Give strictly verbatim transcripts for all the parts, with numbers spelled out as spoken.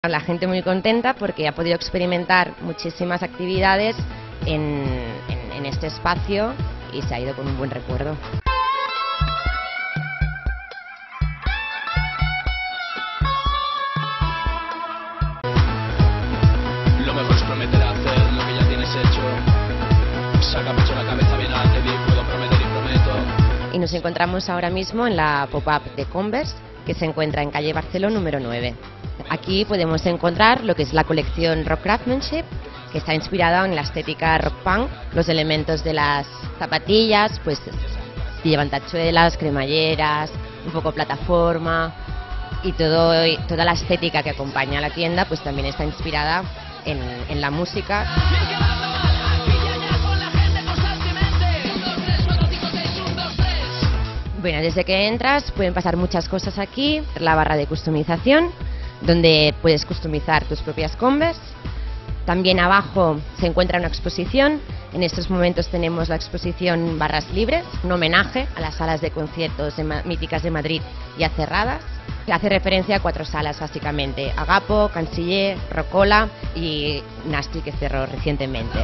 La gente muy contenta porque ha podido experimentar muchísimas actividades en, en, en este espacio y se ha ido con un buen recuerdo. Lo mejor es prometer hacer lo que ya tienes hecho. Saca pecho la cabeza bien alta y puedo prometer y prometo. Y nos encontramos ahora mismo en la pop-up de Converse, que se encuentra en calle Barceló número nueve. Aquí podemos encontrar lo que es la colección Rock Craftsmanship, que está inspirada en la estética rock punk. Los elementos de las zapatillas pues llevan tachuelas, cremalleras, un poco plataforma, y todo, y toda la estética que acompaña a la tienda pues también está inspirada en, en la música. Bueno, desde que entras pueden pasar muchas cosas aquí. La barra de customización, donde puedes customizar tus propias Converse. También abajo se encuentra una exposición. En estos momentos tenemos la exposición Barras Libres, un homenaje a las salas de conciertos de míticas de Madrid ya cerradas. Hace referencia a cuatro salas básicamente: Agapo, Canciller, Rocola y Nasty, que cerró recientemente.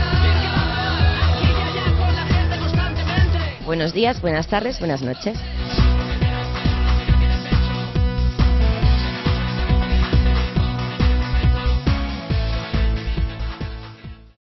Buenos días, buenas tardes, buenas noches.